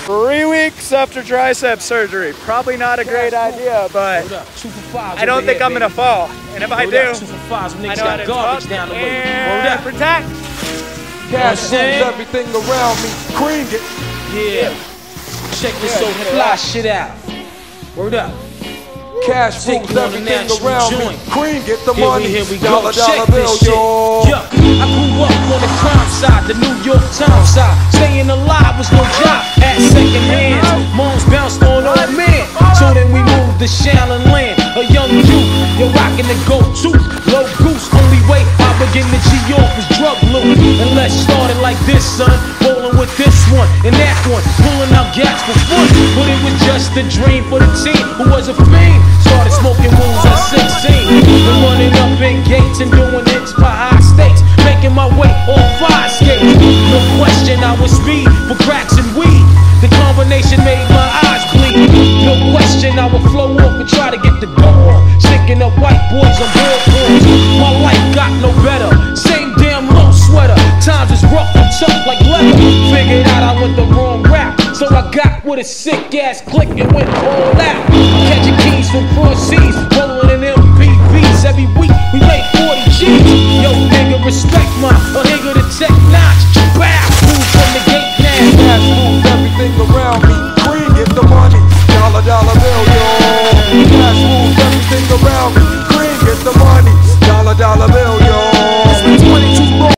3 weeks after tricep surgery. Probably not a great idea, but I don't think I'm gonna fall. And if I do, I know how to talk and protect. Cash moves everything around me. Cream it. Yeah. Check this so fly shit out. Word up. Cash moves everything around me. Cream get the money. Here we go. Dollar Check bill, this shit. yo. Yeah. I grew up on the crime side, the New York Times side. Staying alive was no job at second hands. Moms bounced on old men. So then we moved to Shaolin Land. A young youth, you're rocking the go-to. Low goose, only way I begin to G off was drug loot. And let's start it like this, son. Rolling with this one and that one. Pulling out gas for fun. But it was just a dream for the team who was a fiend. Started smoking wools at 16. And running up in gates and doing hits by high stakes. Making my way on 5 skates. No question I was speed for cracks and weed. The combination made my eyes bleed. No question I would flow off and try to get the go on. Sticking up white boys on board. My life got no better. Same damn low sweater. Times is rough and tough like leather. Figured out I went the wrong route. So I got with a sick ass click and went all out. Catching keys from